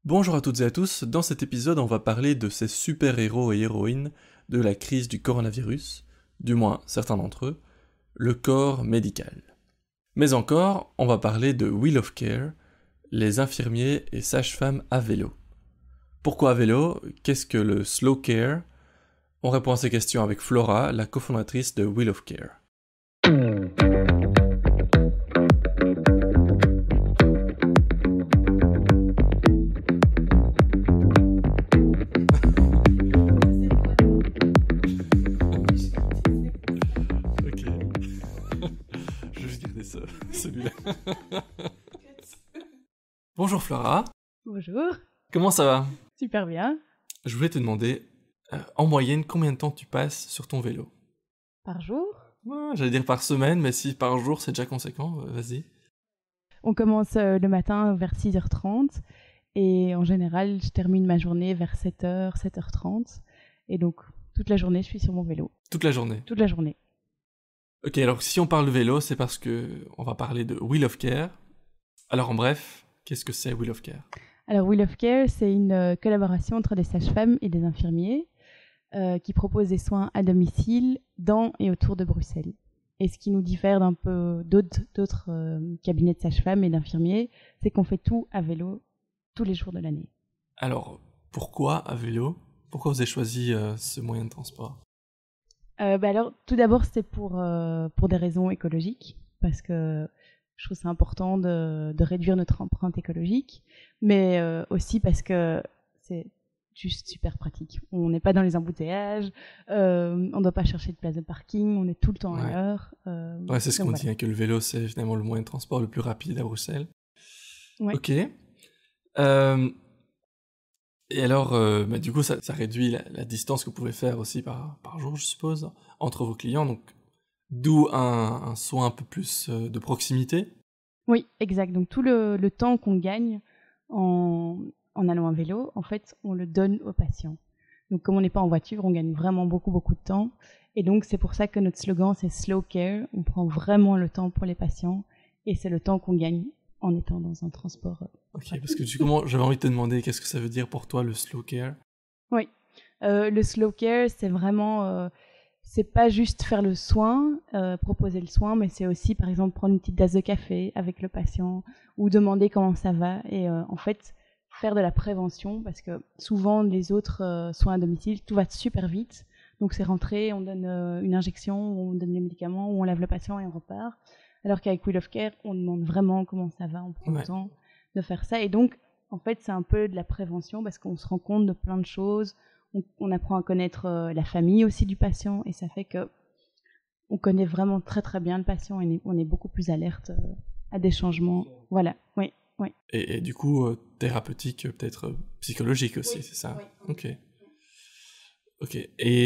Bonjour à toutes et à tous, dans cet épisode on va parler de ces super-héros et héroïnes de la crise du coronavirus, du moins certains d'entre eux, le corps médical. Mais encore, on va parler de Wheel of Care, les infirmiers et sages-femmes à vélo. Pourquoi à vélo? Qu'est-ce que le slow care? On répond à ces questions avec Flora, la cofondatrice de Wheel of Care. Ok. Je vais juste garder celui-là. Bonjour Flora, Bonjour, comment ça va? super bien. Je voulais te demander, en moyenne, combien de temps tu passes sur ton vélo? Par jour, Ouais, j'allais dire par semaine, mais si par jour c'est déjà conséquent, vas-y. on commence le matin vers 6h30 et en général, je termine ma journée vers 7h, 7h30. Et donc, toute la journée, je suis sur mon vélo. Toute la journée. Toute la journée. Ok, alors si on parle de vélo, c'est parce que on va parler de Wheel of Care. Alors en bref, qu'est-ce que c'est Wheel of Care? Alors, Wheel of Care, c'est une collaboration entre des sages-femmes et des infirmiers qui proposent des soins à domicile dans et autour de Bruxelles. Et ce qui nous diffère d'un peu d'autres cabinets de sages-femmes et d'infirmiers, c'est qu'on fait tout à vélo tous les jours de l'année. Alors, pourquoi à vélo? Pourquoi vous avez choisi ce moyen de transport? Alors, tout d'abord, c'était pour des raisons écologiques, parce que je trouve c'est important de réduire notre empreinte écologique, mais aussi parce que c'est juste super pratique. On n'est pas dans les embouteillages, on ne doit pas chercher de place de parking, on est tout le temps à Ouais. l'heure. Ouais, c'est ce donc qu'on voilà. dit, hein, que le vélo c'est finalement le moyen de transport le plus rapide à Bruxelles. Ouais. Ok. Et alors, du coup, ça réduit la distance que vous pouvez faire aussi par jour, je suppose, entre vos clients, donc d'où un soin un peu plus de proximité. Oui, exact. Donc tout le temps qu'on gagne en allant à vélo, en fait, on le donne aux patients. Donc comme on n'est pas en voiture, on gagne vraiment beaucoup, beaucoup de temps. Et donc c'est pour ça que notre slogan, c'est Slow Care. On prend vraiment le temps pour les patients et c'est le temps qu'on gagne en étant dans un transport. Ok, parce que du coup, j'avais envie de te demander qu'est-ce que ça veut dire pour toi le slow care. Oui. Le Slow Care, c'est vraiment... c'est pas juste faire le soin, proposer le soin, mais c'est aussi, par exemple, prendre une petite tasse de café avec le patient ou demander comment ça va. Et en fait, faire de la prévention, parce que souvent, les autres soins à domicile, tout va super vite. Donc, c'est rentrer, on donne une injection, on donne les médicaments, ou on lave le patient et on repart. Alors qu'avec Wheel of Care, on demande vraiment comment ça va, on prend Ouais. le temps de faire ça. Et donc, en fait, c'est un peu de la prévention parce qu'on se rend compte de plein de choses. On apprend à connaître la famille aussi du patient et ça fait que on connaît vraiment très très bien le patient et on est beaucoup plus alerte à des changements. Voilà, oui, oui. Et du coup, thérapeutique, peut-être psychologique aussi, c'est ça? Ok. Ok.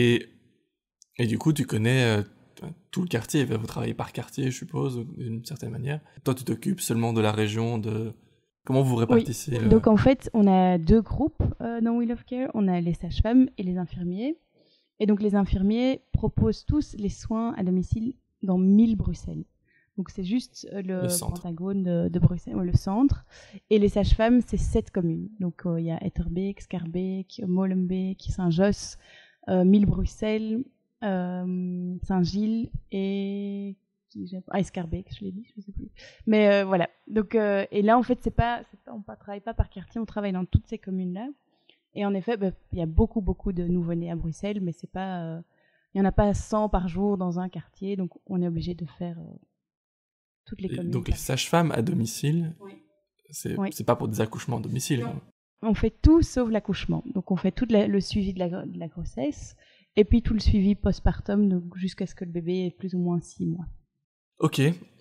Et du coup, tu connais tout le quartier, vous travaillez par quartier, je suppose, d'une certaine manière. Toi, tu t'occupes seulement de la région, de... Comment vous Oui, répartissez le... donc en fait, on a deux groupes dans Wheel of Care. On a les sages-femmes et les infirmiers. Et donc les infirmiers proposent tous les soins à domicile dans 1000 Bruxelles. Donc c'est juste Le le centre. Pentagone de Bruxelles, le centre. Et les sages-femmes, c'est 7 communes. Donc il y a Etterbeek, Schaerbeek, Molenbeek, Saint-Josse, 1000 Bruxelles, Saint-Gilles et... Schaerbeek, je l'ai dit, je ne sais plus. Mais voilà. Donc, et là, en fait, on ne travaille pas par quartier, on travaille dans toutes ces communes-là. Et en effet, il y a beaucoup, beaucoup de nouveau-nés à Bruxelles, mais c'est pas, il n'y en a pas 100 par jour dans un quartier, donc on est obligé de faire toutes les Et communes. donc les sages-femmes à domicile, Oui. c'est Oui. pas pour des accouchements à domicile. Non. Hein. On fait tout sauf l'accouchement. Donc on fait tout le suivi de la grossesse, et puis tout le suivi postpartum, donc jusqu'à ce que le bébé ait plus ou moins 6 mois. Ok.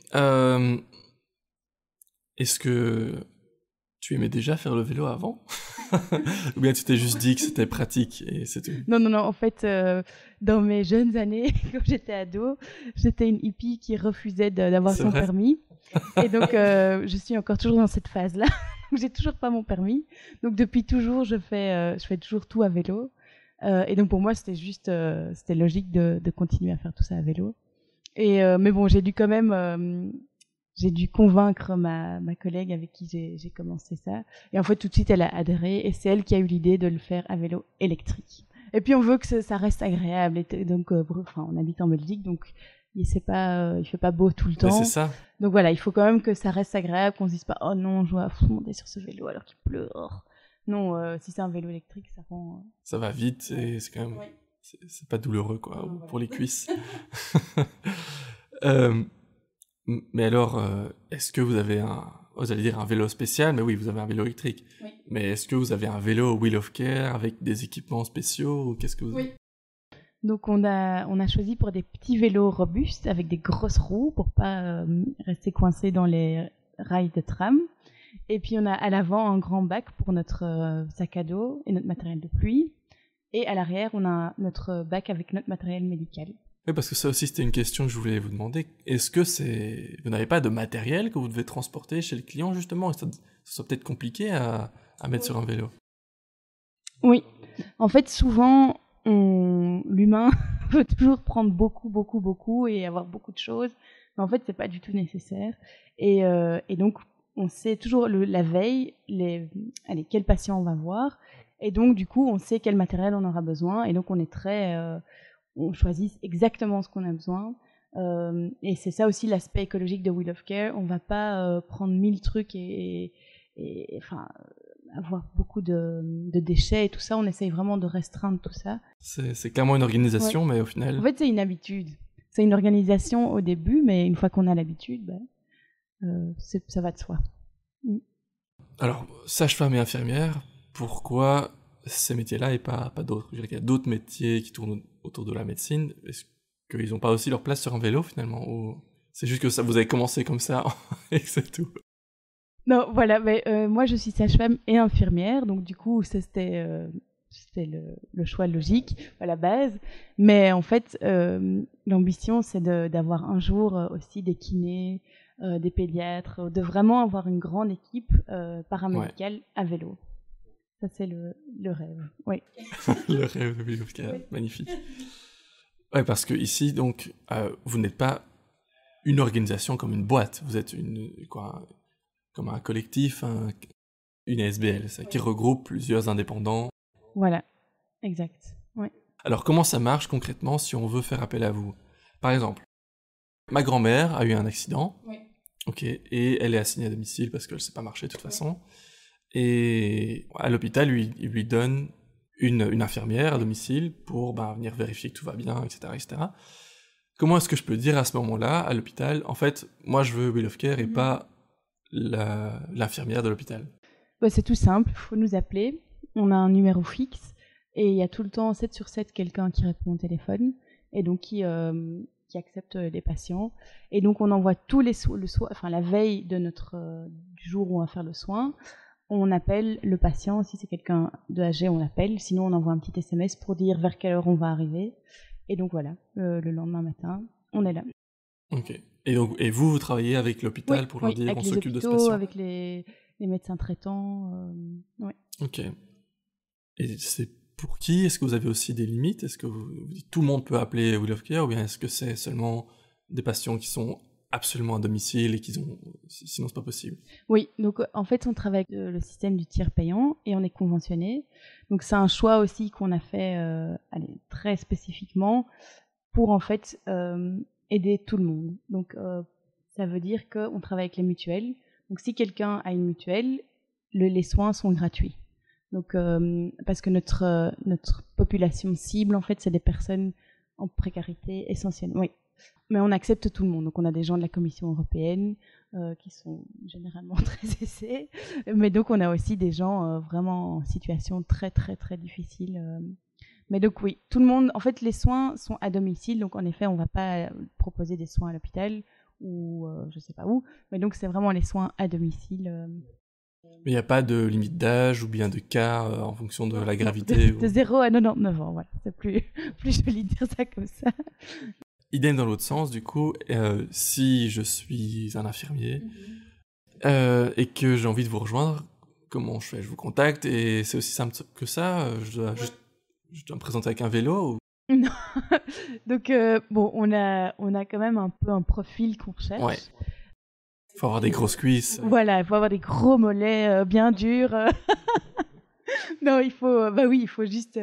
Est-ce que tu aimais déjà faire le vélo avant? Ou bien tu t'es juste dit que c'était pratique et c'est tout? Non, non, non. En fait, dans mes jeunes années, quand j'étais ado, j'étais une hippie qui refusait d'avoir C'est son vrai? permis. Et donc, je suis encore toujours dans cette phase-là. J'ai toujours pas mon permis. Donc, depuis toujours, je fais toujours tout à vélo. Et donc, pour moi, c'était logique de continuer à faire tout ça à vélo. Mais bon, j'ai dû quand même j'ai dû convaincre ma collègue avec qui j'ai commencé ça. Et en fait, tout de suite, elle a adhéré et c'est elle qui a eu l'idée de le faire à vélo électrique. Et puis, on veut que ça reste agréable. Et donc, on habite en Belgique, donc il fait pas beau tout le temps. C'est ça. Donc voilà, il faut quand même que ça reste agréable, qu'on se dise pas, oh non, je dois monter sur ce vélo alors qu'il pleut. Non, si c'est un vélo électrique, ça rend... Ça va vite et c'est quand même... Ouais. C'est pas douloureux, quoi, pour les cuisses. Mais alors, est-ce que vous avez vous allez dire un vélo spécial, mais oui, vous avez un vélo électrique. Oui. Mais est-ce que vous avez un vélo Wheel of Care avec des équipements spéciaux ou qu'est-ce que vous... Oui. Donc on a choisi pour des petits vélos robustes avec des grosses roues pour pas rester coincé dans les rails de tram. Et puis on a à l'avant un grand bac pour notre sac à dos et notre matériel de pluie. Et à l'arrière, on a notre bac avec notre matériel médical. Oui, parce que ça aussi, c'était une question que je voulais vous demander. Est-ce que vous n'avez pas de matériel que vous devez transporter chez le client, justement, et ça soit peut-être compliqué à mettre sur un vélo? Oui. En fait, souvent, l'humain veut toujours prendre beaucoup et avoir beaucoup de choses. Mais en fait, c'est pas du tout nécessaire. Et donc, on sait toujours la veille, quel patient on va voir. Et donc, du coup, on sait quel matériel on aura besoin. Et donc, on choisit exactement ce qu'on a besoin. Et c'est ça aussi l'aspect écologique de Wheel of Care. On va pas prendre 1000 trucs et avoir beaucoup de déchets et tout ça. On essaye vraiment de restreindre tout ça. C'est clairement une organisation, ouais. Mais au final... En fait, c'est une habitude. C'est une organisation au début, mais une fois qu'on a l'habitude, ça va de soi. Alors, sage-femme et infirmière, pourquoi ces métiers-là et pas d'autres? Je dirais qu'il y a d'autres métiers qui tournent autour de la médecine. Est-ce qu'ils n'ont pas aussi leur place sur un vélo, finalement? Ou c'est juste que ça, vous avez commencé comme ça et que c'est tout? Non, voilà. Mais, moi, je suis sage-femme et infirmière. Donc, du coup, ça, c'était le choix logique à la base. Mais en fait, l'ambition, c'est d'avoir un jour aussi des kinés, des pédiatres, de vraiment avoir une grande équipe paramédicale à vélo. Ça, c'est le rêve, oui. Le rêve de Wheel of Care, oui. Magnifique. Ouais, parce que ici, donc, vous n'êtes pas une organisation comme une boîte. Vous êtes comme un collectif, une SBL, ça, qui regroupe plusieurs indépendants. Voilà, exact. Ouais. Alors, comment ça marche concrètement si on veut faire appel à vous? Par exemple, ma grand-mère a eu un accident. Oui. Ok, et elle est assignée à domicile parce qu'elle ne sait pas marcher de toute façon. Et à l'hôpital, il lui donne une infirmière à domicile pour venir vérifier que tout va bien, etc., etc. Comment est-ce que je peux dire à ce moment-là, à l'hôpital, en fait, moi je veux Wheel of Care et pas l'infirmière de l'hôpital? C'est tout simple, il faut nous appeler. On a un numéro fixe et il y a tout le temps 7 sur 7 quelqu'un qui répond au téléphone et donc qui accepte les patients. Et donc on envoie tous la veille de du jour où on va faire le soin, on appelle le patient. Si c'est quelqu'un de âgé, on l'appelle. Sinon, on envoie un petit SMS pour dire vers quelle heure on va arriver. Et donc voilà, le lendemain matin, on est là. Ok. Et vous travaillez avec l'hôpital pour leur dire on s'occupe de ce patient? Avec les médecins traitants. Ouais. Ok. Et c'est pour qui? Est-ce que vous avez aussi des limites? Est-ce que vous dites tout le monde peut appeler Wheel of Care, ou bien est-ce que c'est seulement des patients qui sont absolument à domicile et sinon c'est pas possible? Oui, donc en fait on travaille avec le système du tiers payant et on est conventionné. Donc c'est un choix aussi qu'on a fait très spécifiquement pour en fait aider tout le monde. Donc ça veut dire qu'on travaille avec les mutuelles. Donc si quelqu'un a une mutuelle, les soins sont gratuits. Donc parce que notre population cible en fait c'est des personnes en précarité essentiellement. Oui. Mais on accepte tout le monde. Donc on a des gens de la Commission européenne qui sont généralement très aisés. Mais donc on a aussi des gens vraiment en situation très très très difficile. Mais donc oui, tout le monde. En fait, les soins sont à domicile. Donc en effet, on ne va pas proposer des soins à l'hôpital ou je ne sais pas où. Mais donc c'est vraiment les soins à domicile. Mais il n'y a pas de limite d'âge ou bien de cas en fonction de la gravité? De 0 à 99 ans, voilà. C'est plus joli de dire ça comme ça. Idem dans l'autre sens, du coup, si je suis un infirmier et que j'ai envie de vous rejoindre, comment je fais? Je vous contacte et c'est aussi simple que ça? Je dois me présenter avec un vélo ou... Non. Donc, on a quand même un peu un profil qu'on recherche. Ouais. Faut avoir des grosses cuisses. Voilà, il faut avoir des gros mollets bien durs. Non, il faut, bah oui, il faut juste.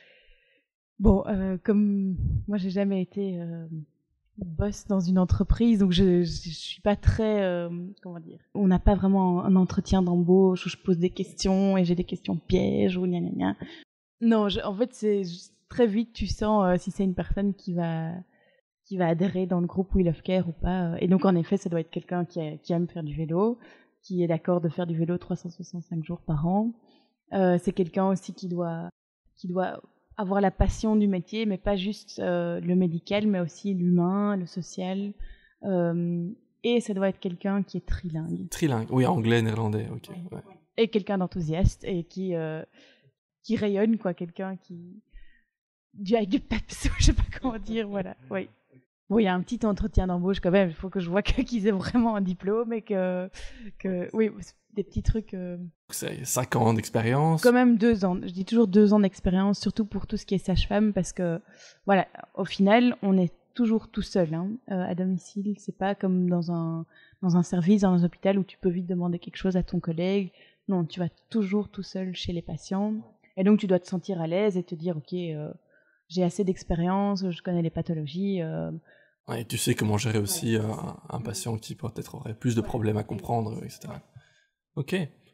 Bon, comme moi, j'ai jamais été boss dans une entreprise, donc je suis pas très, comment dire. On n'a pas vraiment un entretien d'embauche où je pose des questions et j'ai des questions pièges ou gna gna gna. Non, en fait, c'est très vite tu sens si c'est une personne qui va adhérer dans le groupe We Love Care ou pas. Et donc, en effet, ça doit être quelqu'un qui aime faire du vélo, qui est d'accord de faire du vélo 365 jours par an. C'est quelqu'un aussi qui doit avoir la passion du métier, mais pas juste le médical, mais aussi l'humain, le social. Et ça doit être quelqu'un qui est trilingue. Trilingue, oui, anglais, néerlandais, ok. Ouais. Et quelqu'un d'enthousiaste et qui rayonne, quoi. Quelqu'un avec du peps, je sais pas comment dire, voilà. Oui. Bon, il y a un petit entretien d'embauche quand même. Il faut que je vois qu'ils aient vraiment un diplôme et que oui, des petits trucs. C'est 5 ans d'expérience. Quand même 2 ans. Je dis toujours 2 ans d'expérience, surtout pour tout ce qui est sage-femme, parce que voilà, au final, on est toujours tout seul à domicile. C'est pas comme dans un service, dans un hôpital où tu peux vite demander quelque chose à ton collègue. Non, tu vas toujours tout seul chez les patients. Et donc, tu dois te sentir à l'aise et te dire, ok, j'ai assez d'expérience, je connais les pathologies. Ouais, et tu sais comment gérer aussi un patient qui peut-être aurait plus de problèmes à comprendre, etc. Ok.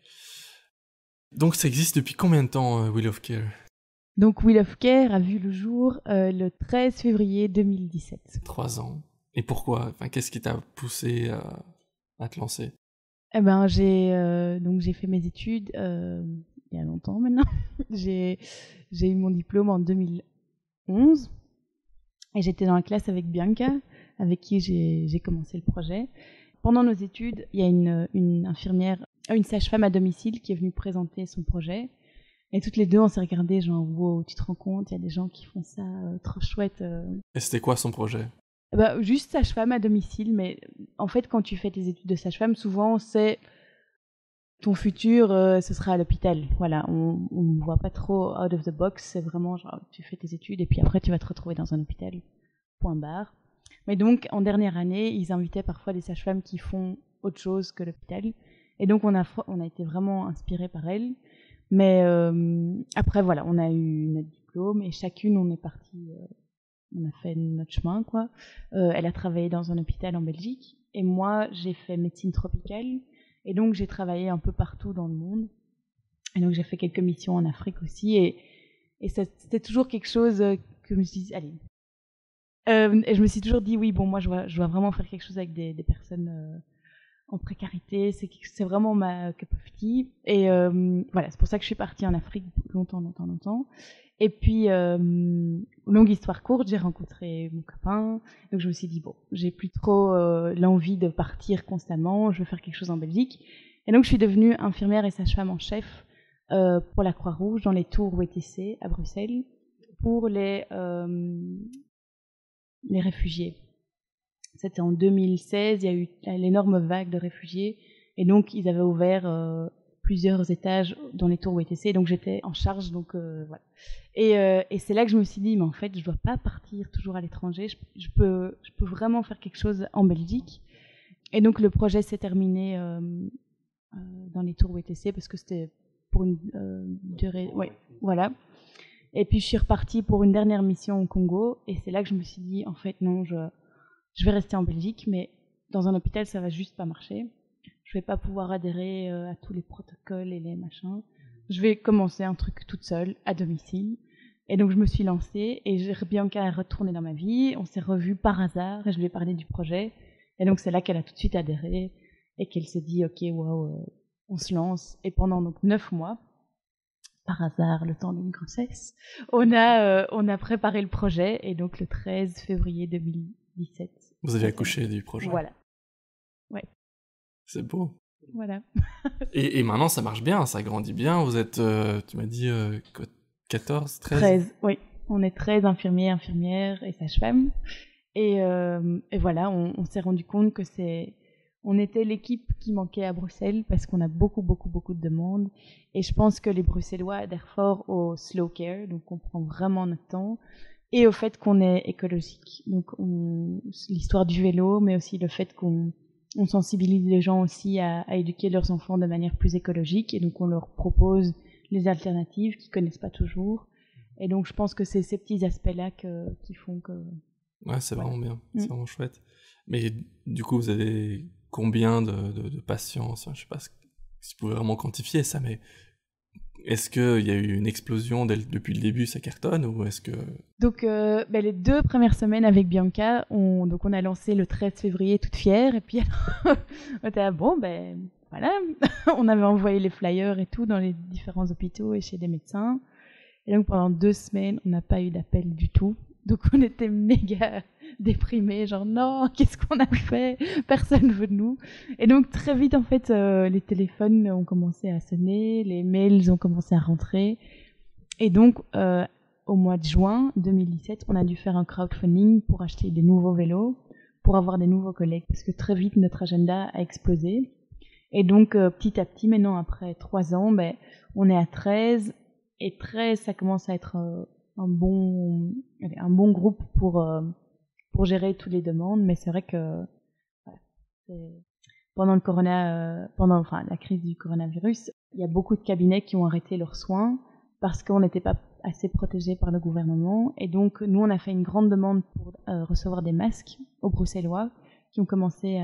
Donc ça existe depuis combien de temps, We Love Care? Donc We Love Care a vu le jour le 13 février 2017. 3 ans. Et pourquoi? Enfin, qu'est-ce qui t'a poussé à te lancer? Eh ben, j'ai fait mes études il y a longtemps maintenant. j'ai eu mon diplôme en 2011 et j'étais dans la classe avec Bianca, avec qui j'ai commencé le projet. Pendant nos études, il y a une infirmière, une sage-femme à domicile qui est venue présenter son projet. Et toutes les deux, on s'est regardées genre, wow, tu te rends compte, il y a des gens qui font ça, trop chouette. Et c'était quoi son projet? Bah, juste sage-femme à domicile, mais en fait, quand tu fais tes études de sage-femme, souvent, c'est ton futur, ce sera à l'hôpital. Voilà, on ne voit pas trop out of the box, c'est vraiment genre, tu fais tes études et puis après, tu vas te retrouver dans un hôpital, point barre. Mais donc, en dernière année, ils invitaient parfois des sages-femmes qui font autre chose que l'hôpital. Et donc, on a été vraiment inspirés par elles. Mais après, voilà, on a eu notre diplôme et chacune, on est parti, on a fait notre chemin, quoi. Elle a travaillé dans un hôpital en Belgique et moi, j'ai fait médecine tropicale et donc j'ai travaillé un peu partout dans le monde. Et donc j'ai fait quelques missions en Afrique aussi et c'était toujours quelque chose que je me suis dit, allez. Et je me suis toujours dit, oui, bon, moi, je dois vraiment faire quelque chose avec des personnes en précarité, c'est vraiment ma cup of tea. Et voilà, c'est pour ça que je suis partie en Afrique longtemps. Et puis, longue histoire courte, j'ai rencontré mon copain. Donc je me suis dit, bon, j'ai plus trop l'envie de partir constamment, je veux faire quelque chose en Belgique. Et donc je suis devenue infirmière et sage-femme en chef pour la Croix-Rouge dans les tours WTC à Bruxelles pour les réfugiés. C'était en 2016, il y a eu l'énorme vague de réfugiés et donc ils avaient ouvert plusieurs étages dans les tours WTC, donc j'étais en charge, donc voilà. Et c'est là que je me suis dit, mais en fait, je dois pas partir toujours à l'étranger, je peux vraiment faire quelque chose en Belgique. Et donc le projet s'est terminé dans les tours WTC parce que c'était pour une durée, ouais, voilà. Et puis je suis repartie pour une dernière mission au Congo et c'est là que je me suis dit, en fait, non, je vais rester en Belgique, mais dans un hôpital, ça va juste pas marcher. Je vais pas pouvoir adhérer à tous les protocoles et les machins. Je vais commencer un truc toute seule, à domicile. Et donc, je me suis lancée et Bianca est retournée dans ma vie. On s'est revus par hasard et je lui ai parlé du projet. Et donc, c'est là qu'elle a tout de suite adhéré et qu'elle s'est dit, OK, wow, on se lance. Et pendant donc 9 mois, par hasard, le temps d'une grossesse, on a préparé le projet. Et donc, le 13 février 2017. Vous avez accouché du projet. Voilà. Ouais. C'est beau. Voilà. Et maintenant, ça marche bien, ça grandit bien. Vous êtes, tu m'as dit, 14, 13 13, oui. On est 13 infirmières et sages-femmes. Et voilà, on s'est rendu compte que on était l'équipe qui manquait à Bruxelles parce qu'on a beaucoup de demandes. Et je pense que les Bruxellois adhèrent fort au slow care, donc on prend vraiment notre temps. Et au fait qu'on est écologique. Donc l'histoire du vélo, mais aussi le fait qu'on on sensibilise les gens aussi à éduquer leurs enfants de manière plus écologique, et donc on leur propose les alternatives qu'ils connaissent pas toujours. Et donc je pense que c'est ces petits aspects-là qui font que... Ouais, c'est vraiment bien, c'est vraiment chouette. Mais du coup, vous avez combien de patients? Je sais pas si vous pouvez vraiment quantifier ça, mais est-ce qu'il y a eu une explosion depuis le début, ça cartonne, ou est-ce que... Donc les 2 premières semaines avec Bianca, on a lancé le 13 février toute fière, et puis on était voilà, on avait envoyé les flyers et tout dans les différents hôpitaux et chez des médecins. Et donc pendant 2 semaines, on n'a pas eu d'appel du tout. Donc on était méga déprimés, genre non, qu'est-ce qu'on a fait? Personne veut de nous. Et donc très vite en fait, les téléphones ont commencé à sonner, les mails ont commencé à rentrer. Et donc au mois de juin 2017, on a dû faire un crowdfunding pour acheter des nouveaux vélos, pour avoir des nouveaux collègues, parce que très vite notre agenda a explosé. Et donc petit à petit, maintenant après 3 ans, on est à 13. Et 13, ça commence à être un bon groupe pour gérer toutes les demandes. Mais c'est vrai que pendant la crise du coronavirus, il y a beaucoup de cabinets qui ont arrêté leurs soins parce qu'on n'était pas assez protégés par le gouvernement. Et donc, nous, on a fait une grande demande pour recevoir des masques aux Bruxellois qui ont commencé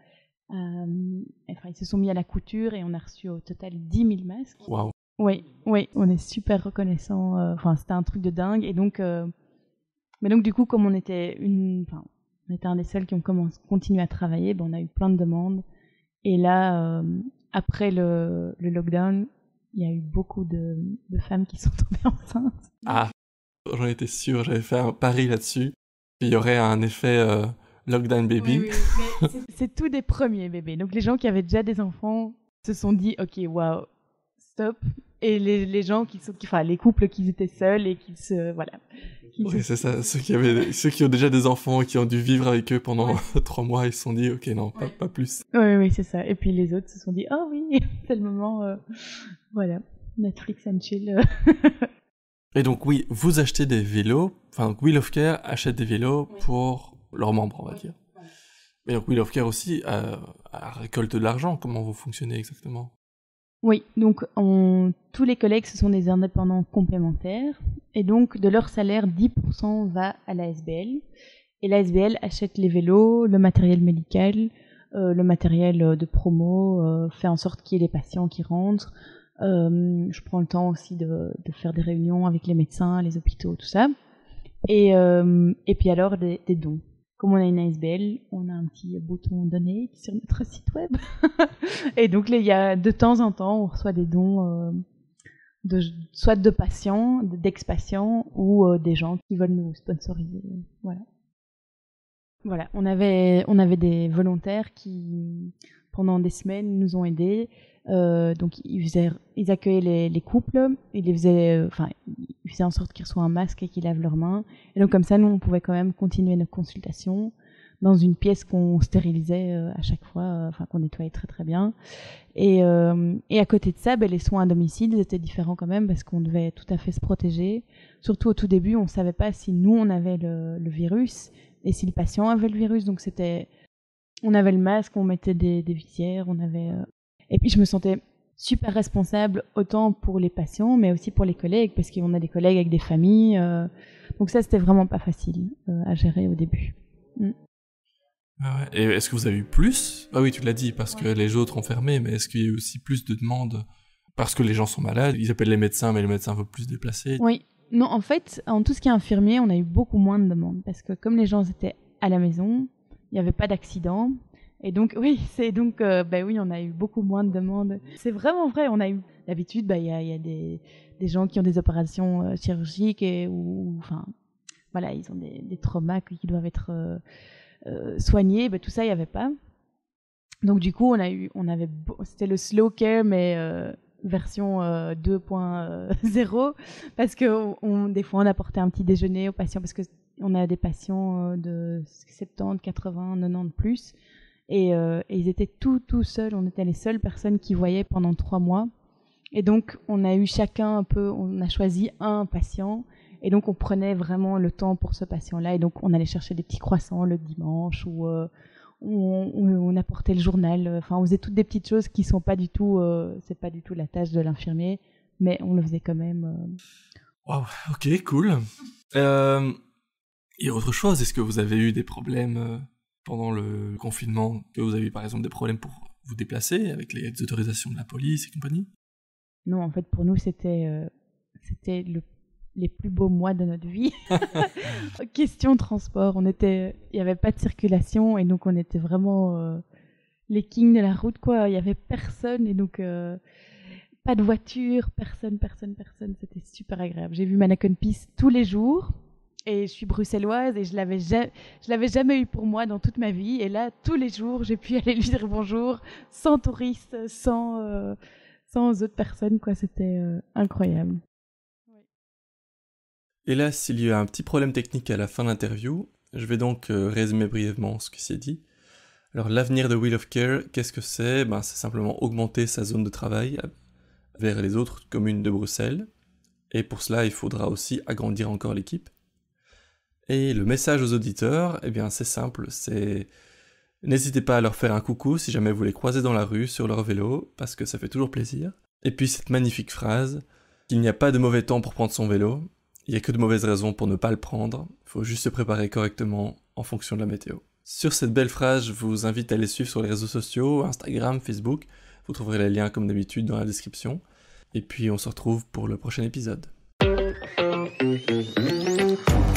ils se sont mis à la couture et on a reçu au total 10 000 masques. Waouh. Oui, on est super reconnaissants. C'était un truc de dingue. Et donc, mais donc du coup, comme on était un des seuls qui ont continué à travailler, on a eu plein de demandes. Et là, après le lockdown, il y a eu beaucoup de femmes qui sont tombées enceintes. Ah, j'en étais sûr, j'avais fait un pari là-dessus. Il y aurait un effet lockdown baby. Oui, mais c'est tout des premiers bébés. Donc les gens qui avaient déjà des enfants se sont dit, ok, waouh, stop. Et les gens les couples qui étaient seuls et qui se, voilà. Oui, c'est ça. Ceux qui ont déjà des enfants et qui ont dû vivre avec eux pendant 3 mois, ils se sont dit, ok, non, pas plus. Oui, c'est ça. Et puis les autres se sont dit, oh oui, c'est le moment, voilà, Netflix and chill. Et donc oui, vous achetez des vélos, enfin Wheel of Care achète des vélos pour leurs membres, on va dire. Mais donc Wheel of Care aussi récolte de l'argent. Comment vous fonctionnez exactement? Oui, donc tous les collègues, ce sont des indépendants complémentaires, et donc de leur salaire, 10% va à la SBL, et la SBL achète les vélos, le matériel médical, le matériel de promo, fait en sorte qu'il y ait des patients qui rentrent. Je prends le temps aussi de faire des réunions avec les médecins, les hôpitaux, tout ça, et puis alors des dons. Comme on a une ASBL, on a un petit bouton donner sur notre site web. Et donc, il y a de temps en temps, on reçoit des dons soit de patients, d'ex-patients, ou des gens qui veulent nous sponsoriser. Voilà. On avait des volontaires qui, pendant des semaines, nous ont aidés. Donc ils accueillaient les couples, ils faisaient en sorte qu'ils reçoivent un masque et qu'ils lavent leurs mains. Et donc comme ça, nous, on pouvait quand même continuer nos consultations dans une pièce qu'on stérilisait à chaque fois, qu'on nettoyait très très bien. Et à côté de ça, les soins à domicile, ils étaient différents quand même parce qu'on devait tout à fait se protéger. Surtout au tout début, on ne savait pas si nous, on avait le virus et si le patient avait le virus. Donc on avait le masque, on mettait des visières, Et puis je me sentais super responsable, autant pour les patients, mais aussi pour les collègues, parce qu'on a des collègues avec des familles. Donc ça, c'était vraiment pas facile à gérer au début. Ah ouais. Et est-ce que vous avez eu plus? Ah oui, tu l'as dit, parce que les autres ont fermé, mais est-ce qu'il y a eu aussi plus de demandes? Parce que les gens sont malades, ils appellent les médecins, mais les médecins veulent plus se déplacer. Oui. Non, en fait, en tout ce qui est infirmier, on a eu beaucoup moins de demandes, parce que comme les gens étaient à la maison, il n'y avait pas d'accident. Et donc, on a eu beaucoup moins de demandes. C'est vraiment vrai, on a eu d'habitude, il y a des gens qui ont des opérations chirurgiques ils ont des traumas qui doivent être soignés. Tout ça, il n'y avait pas. Donc, du coup, c'était le slow care, mais version 2.0, parce que des fois, on apportait un petit déjeuner aux patients, parce qu'on a des patients de 70, 80, 90 plus. Et ils étaient tout seuls, on était les seules personnes qui voyaient pendant 3 mois. Et donc, on a choisi un patient, et donc on prenait vraiment le temps pour ce patient-là. Et donc, on allait chercher des petits croissants le dimanche, ou on apportait le journal. Enfin, on faisait toutes des petites choses qui sont pas du tout, c'est pas du tout la tâche de l'infirmier, mais on le faisait quand même. Wow, ok, cool. Et autre chose, est-ce que vous avez eu des problèmes pendant le confinement, que vous avez eu par exemple des problèmes pour vous déplacer avec les autorisations de la police et compagnie? Non, en fait, pour nous, c'était les plus beaux mois de notre vie. Question de transport, il n'y avait pas de circulation et donc on était vraiment les kings de la route, quoi. Il n'y avait personne et donc pas de voiture, personne. C'était super agréable. J'ai vu Mannequin Peace tous les jours. Et je suis bruxelloise et je l'avais jamais eu pour moi dans toute ma vie. Et là, tous les jours, j'ai pu aller lui dire bonjour, sans touristes, sans autres personnes, quoi. C'était incroyable. Hélas, il y a eu un petit problème technique à la fin de l'interview. Je vais donc résumer brièvement ce qui s'est dit. Alors, l'avenir de Wheel of Care, qu'est-ce que c'est? C'est simplement augmenter sa zone de travail vers les autres communes de Bruxelles. Et pour cela, il faudra aussi agrandir encore l'équipe. Et le message aux auditeurs, eh bien c'est simple, c'est... N'hésitez pas à leur faire un coucou si jamais vous les croisez dans la rue, sur leur vélo, parce que ça fait toujours plaisir. Et puis cette magnifique phrase, qu'il n'y a pas de mauvais temps pour prendre son vélo, il n'y a que de mauvaises raisons pour ne pas le prendre, il faut juste se préparer correctement en fonction de la météo. Sur cette belle phrase, je vous invite à les suivre sur les réseaux sociaux, Instagram, Facebook, vous trouverez les liens comme d'habitude dans la description. Et puis on se retrouve pour le prochain épisode.